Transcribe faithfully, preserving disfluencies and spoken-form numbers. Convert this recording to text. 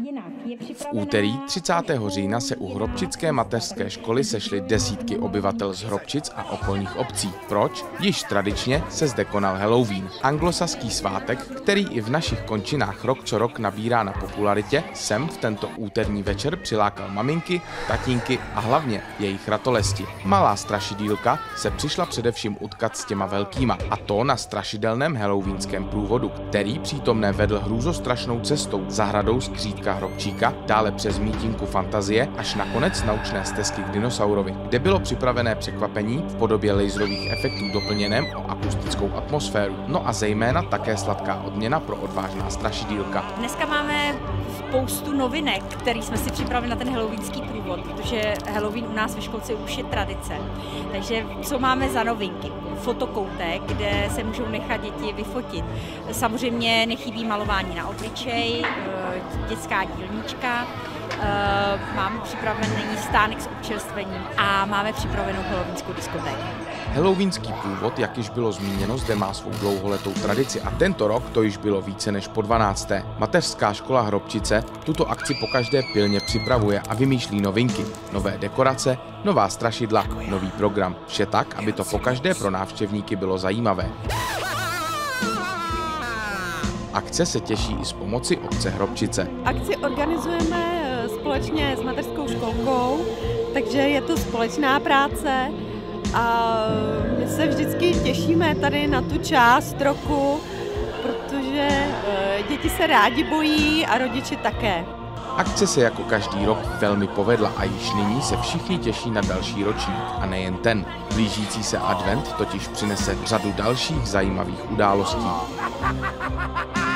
V úterý třicátého října se u Hrobčické mateřské školy sešly desítky obyvatel z Hrobčic a okolních obcí. Proč? Již tradičně se zde konal Halloween, anglosaský svátek, který i v našich končinách rok co rok nabírá na popularitě. Sem v tento úterní večer přilákal maminky, tatínky a hlavně jejich ratolesti. Malá strašidýlka se přišla především utkat s těma velkýma, a to na strašidelném halloweenském průvodu, který přítomné vedl hrůzostrašnou cestou zahradou skřídka Hrobčíka, dále přes mítinku fantazie až nakonec naučné stezky k dinosaurovi, kde bylo připravené překvapení v podobě laserových efektů doplněném o akustickou atmosféru. No a zejména také sladká odměna pro odvážná strašidýlka. Dneska máme spoustu novinek, který jsme si připravili na ten halloweenský průvod, protože Halloween u nás ve školce už je tradice. Takže co máme za novinky? Fotokoutek, kde se můžou nechat děti vyfotit. Samozřejmě nechybí malování na obličej, dětská dílnička, máme připravený stánek s občerstvením a máme připravenou halloweenskou diskotéku. Halloweenský průvod, jak již bylo zmíněno, zde má svou dlouholetou tradici a tento rok to již bylo více než po dvanácté. Mateřská škola Hrobčice tuto akci pokaždé pilně připravuje a vymýšlí novinky, nové dekorace, nová strašidla, nový program. Vše tak, aby to pokaždé pro návštěvníky bylo zajímavé. Akce se těší i z pomoci obce Hrobčice. Akci organizujeme společně s mateřskou školkou, takže je to společná práce a my se vždycky těšíme tady na tu část roku, protože děti se rádi bojí a rodiče také. Akce se jako každý rok velmi povedla a již nyní se všichni těší na další ročník. A nejen ten. Blížící se advent totiž přinese řadu dalších zajímavých událostí.